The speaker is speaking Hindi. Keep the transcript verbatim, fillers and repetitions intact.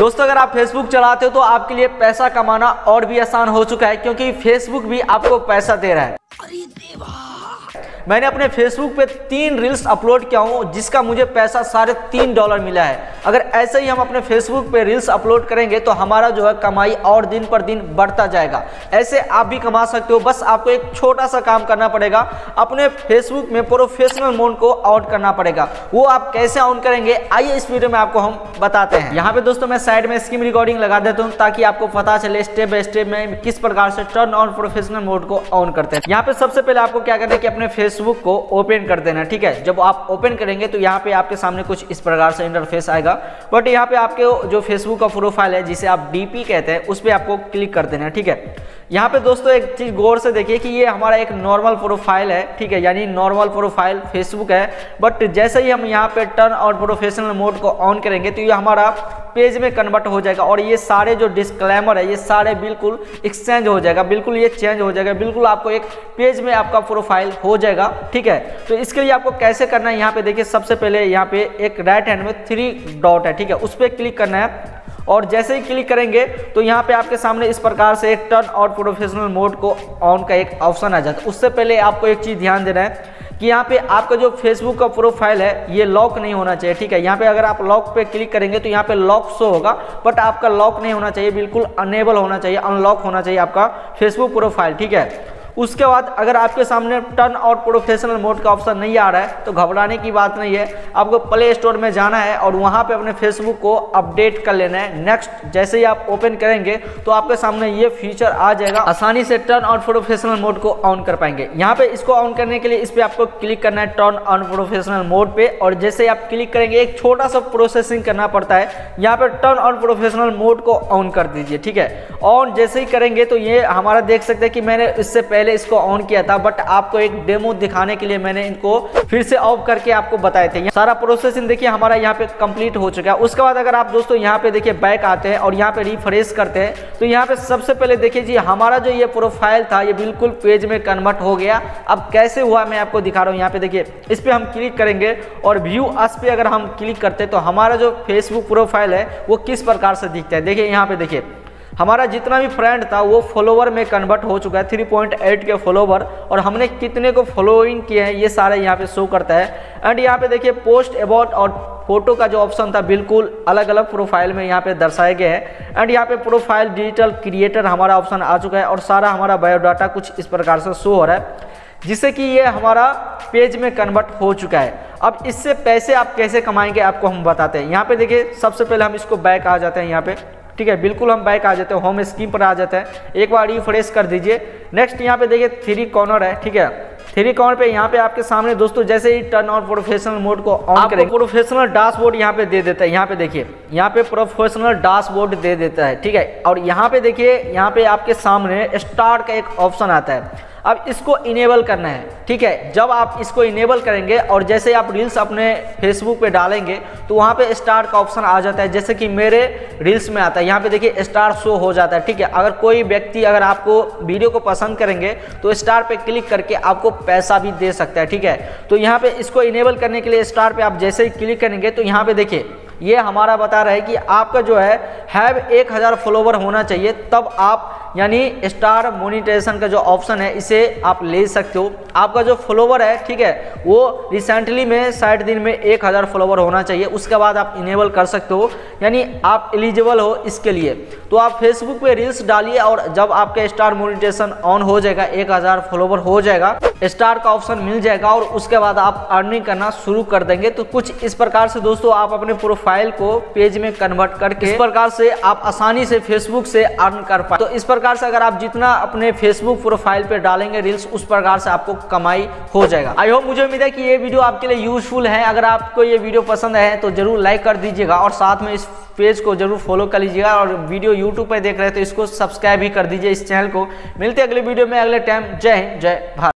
दोस्तों अगर आप फेसबुक चलाते हो तो आपके लिए पैसा कमाना और भी आसान हो चुका है, क्योंकि फेसबुक भी आपको पैसा दे रहा है। अरे देवा, मैंने अपने फेसबुक पे तीन रील्स अपलोड किया हूँ जिसका मुझे पैसा साढ़े तीन डॉलर मिला है। अगर ऐसे ही हम अपने फेसबुक पे रील्स अपलोड करेंगे तो हमारा जो है कमाई और दिन पर दिन बढ़ता जाएगा। ऐसे आप भी कमा सकते हो, बस आपको एक छोटा सा काम करना पड़ेगा, अपने फेसबुक में प्रोफेशनल मोड को ऑन करना पड़ेगा। वो आप कैसे ऑन करेंगे आइए इस वीडियो में आपको हम बताते हैं। यहाँ पे दोस्तों मैं साइड में स्क्रीन रिकॉर्डिंग लगा देता हूँ ताकि आपको पता चले स्टेप बाय स्टेप में किस प्रकार से टर्न ऑन प्रोफेशनल मोड को ऑन करते हैं। यहाँ पे सबसे पहले आपको क्या करना है कि अपने फेसबुक को ओपन कर देना, ठीक है। जब आप ओपन करेंगे तो यहाँ पे आपके सामने कुछ इस प्रकार से इंटरफेस आएगा, बट यहाँ पे आपके जो फेसबुक का प्रोफाइल है जिसे आप डीपी कहते हैं उस पर आपको क्लिक कर देना, ठीक है। यहाँ पे दोस्तों एक चीज गौर से देखिए कि ये हमारा एक नॉर्मल प्रोफाइल है, ठीक है, यानी नॉर्मल प्रोफाइल फेसबुक है। बट जैसे ही हम यहाँ पे टर्न और प्रोफेशनल मोड को ऑन करेंगे तो ये हमारा पेज में कन्वर्ट हो जाएगा और ये सारे जो डिस्क्लेमर है ये सारे बिल्कुल एक्सचेंज हो जाएगा, बिल्कुल ये चेंज हो जाएगा, बिल्कुल आपको एक पेज में आपका प्रोफाइल हो जाएगा, ठीक है। तो इसके लिए आपको कैसे करना है, यहाँ पे देखिए सबसे पहले यहाँ पे एक राइट हैंड में थ्री डॉट है, ठीक है, उस पर क्लिक करना है और जैसे ही क्लिक करेंगे तो यहाँ पे आपके सामने इस प्रकार से एक टर्न और प्रोफेशनल मोड को ऑन का एक ऑप्शन आ जाता है। उससे पहले आपको एक चीज़ ध्यान देना है कि यहाँ पे आपका जो फेसबुक का प्रोफाइल है ये लॉक नहीं होना चाहिए, ठीक है। यहाँ पे अगर आप लॉक पे क्लिक करेंगे तो यहाँ पे लॉक शो होगा, बट आपका लॉक नहीं होना चाहिए, बिल्कुल अनेबल होना चाहिए, अनलॉक होना चाहिए आपका फेसबुक प्रोफाइल, ठीक है। उसके बाद अगर आपके सामने टर्न और प्रोफेशनल मोड का ऑप्शन नहीं आ रहा है तो घबराने की बात नहीं है, आपको प्ले स्टोर में जाना है और वहां पे अपने फेसबुक को अपडेट कर लेना है। नेक्स्ट जैसे ही आप ओपन करेंगे तो आपके सामने ये फीचर आ जाएगा, आसानी से टर्न और प्रोफेशनल मोड को ऑन कर पाएंगे। यहाँ पे इसको ऑन करने के लिए इस पर आपको क्लिक करना है टर्न ऑन प्रोफेशनल मोड पे, और जैसे आप क्लिक करेंगे एक छोटा सा प्रोसेसिंग करना पड़ता है। यहाँ पे टर्न ऑन प्रोफेशनल मोड को ऑन कर दीजिए, ठीक है। ऑन जैसे ही करेंगे तो ये हमारा देख सकते हैं कि मैंने इससे पहले इसको ऑन किया था, बट आपको एक डेमो दिखाने के लिए मैंने इनको फिर से ऑफ करके आपको बताए थे। सारा प्रोसेसिंग देखिए हमारा यहाँ पे कंप्लीट हो चुका है। उसके बाद अगर आप दोस्तों यहाँ पे देखिए बैक आते हैं और यहाँ पे रिफ्रेश करते हैं तो यहाँ पे सबसे पहले देखिए जी हमारा जो ये प्रोफाइल था ये बिल्कुल पेज में कन्वर्ट हो गया। अब कैसे हुआ मैं आपको दिखा रहा हूँ। यहाँ पे देखिए इस पे हम क्लिक करेंगे और व्यू अस पे अगर हम क्लिक करते हैं तो हमारा जो फेसबुक प्रोफाइल है वो किस प्रकार से दिखता है। देखिए यहाँ पे देखिए हमारा जितना भी फ्रेंड था वो फॉलोवर में कन्वर्ट हो चुका है, three point eight K follower, और हमने कितने को फॉलोइंग किए हैं ये सारे यहाँ पे शो करता है। एंड यहाँ पे देखिए पोस्ट अबाउट और फोटो का जो ऑप्शन था बिल्कुल अलग अलग प्रोफाइल में यहाँ पे दर्शाए गए हैं। एंड यहाँ पे प्रोफाइल डिजिटल क्रिएटर हमारा ऑप्शन आ चुका है और सारा हमारा बायोडाटा कुछ इस प्रकार से शो हो रहा है, जिससे कि ये हमारा पेज में कन्वर्ट हो चुका है। अब इससे पैसे आप कैसे कमाएंगे आपको हम बताते हैं। यहाँ पे देखिए सबसे पहले हम इसको बैक आ जाते हैं यहाँ पे, ठीक है, बिल्कुल हम बैक आ जाते हैं, होम स्क्रीन पर आ जाते हैं, एक बार रिफ्रेश कर दीजिए। नेक्स्ट यहाँ पे देखिए थ्री कॉर्नर है, ठीक है, थ्री कॉर्नर पे यहाँ पे आपके सामने दोस्तों जैसे ही टर्न और प्रोफेशनल मोड को ऑन करेंगे प्रोफेशनल डैशबोर्ड यहाँ पे दे देता है। यहाँ पे देखिए यहाँ पे प्रोफेशनल डैशबोर्ड दे देता है, ठीक है। और यहाँ पे देखिए यहाँ पे आपके सामने स्टार्ट का एक ऑप्शन आता है। अब इसको इनेबल करना है, ठीक है। जब आप इसको इनेबल करेंगे और जैसे आप रील्स अपने फेसबुक पे डालेंगे तो वहाँ पे स्टार का ऑप्शन आ जाता है, जैसे कि मेरे रील्स में आता है। यहाँ पे देखिए स्टार शो हो जाता है, ठीक है। अगर कोई व्यक्ति अगर आपको वीडियो को पसंद करेंगे तो स्टार पे क्लिक करके आपको पैसा भी दे सकता है, ठीक है। तो यहाँ पे इसको इनेबल करने के लिए स्टार पे आप जैसे ही क्लिक करेंगे तो यहाँ पे देखिए ये हमारा बता रहा है कि आपका जो है हैव एक हज़ार फॉलोवर होना चाहिए, तब आप यानी स्टार मोनेटाइजेशन का जो ऑप्शन है इसे आप ले सकते हो। आपका जो फॉलोवर है, ठीक है, वो रिसेंटली में साठ दिन में एक हज़ार फॉलोवर होना चाहिए, उसके बाद आप इनेबल कर सकते हो, यानी आप एलिजिबल हो इसके लिए। तो आप फेसबुक पे रील्स डालिए और जब आपका स्टार मोनेटाइजेशन ऑन हो जाएगा, एक हज़ार फॉलोवर हो जाएगा, स्टार का ऑप्शन मिल जाएगा और उसके बाद आप अर्निंग करना शुरू कर देंगे। तो कुछ इस प्रकार से दोस्तों आप अपने प्रोफाइल को पेज में कन्वर्ट करके इस प्रकार से आप आसानी से फेसबुक से अर्न कर पाए। तो इस प्रकार से अगर आप जितना अपने फेसबुक प्रोफाइल पे डालेंगे रील्स उस प्रकार से आपको कमाई हो जाएगा। आई होप, मुझे उम्मीद है कि ये वीडियो आपके लिए यूजफुल है। अगर आपको ये वीडियो पसंद है तो जरूर लाइक कर दीजिएगा और साथ में इस पेज को जरूर फॉलो कर लीजिएगा, और वीडियो यूट्यूब पर देख रहे हैं तो इसको सब्सक्राइब भी कर दीजिए इस चैनल को। मिलते हैं अगले वीडियो में अगले टाइम। जय हिंद, जय भारत।